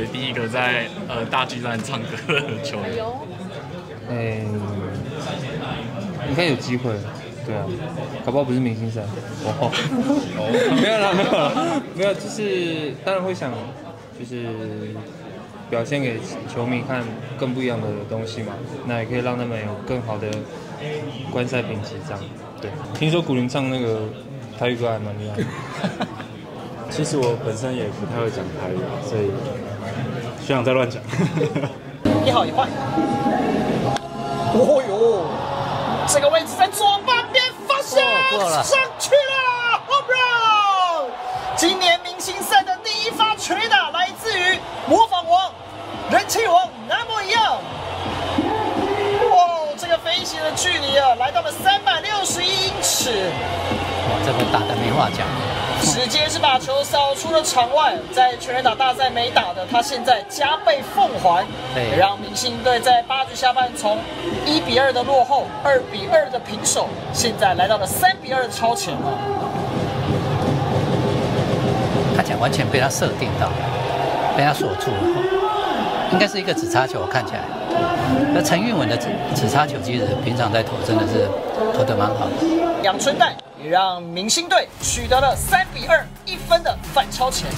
第一个在大巨蛋唱歌的球员。 应该有机会，对啊，搞不好不是明星赛。没有啦，没有，就是当然会想，就是表现给球迷看更不一样的东西嘛，那也可以让他们有更好的观赛品质这样。对，听说古林唱那个台语歌还蛮厉害的。 其实我本身也不太会讲台语，所以学长在乱讲。 一好一坏。哦呦，这个位置在左半边发现上去了 ，home run！ 今年明星赛的第一发全垒打来自于模仿王、人气王那么一样。哇，这个飞行的距离啊，来到了361英尺。 哇，这个打得没话讲。 直接是把球扫出了场外，在全垒打大赛没打的，他现在加倍奉还，也让明星队在8局下半从1-2的落后，2-2的平手，现在来到了3-2的超前了。 看起来完全被他设定到，被他锁住了，应该是一个指叉球，看起来。那陈韵文的指叉球，其实平常在投真的是投得蛮好的。 阳春带也让明星队取得了3-2，1分的反超前。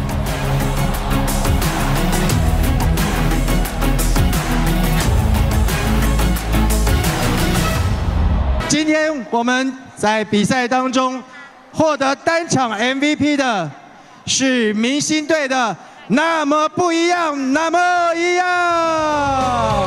今天我们在比赛当中获得单场 MVP 的是明星队的那么不一样，那么一样。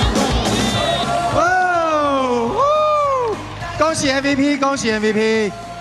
恭喜 MVP， 恭喜 MVP！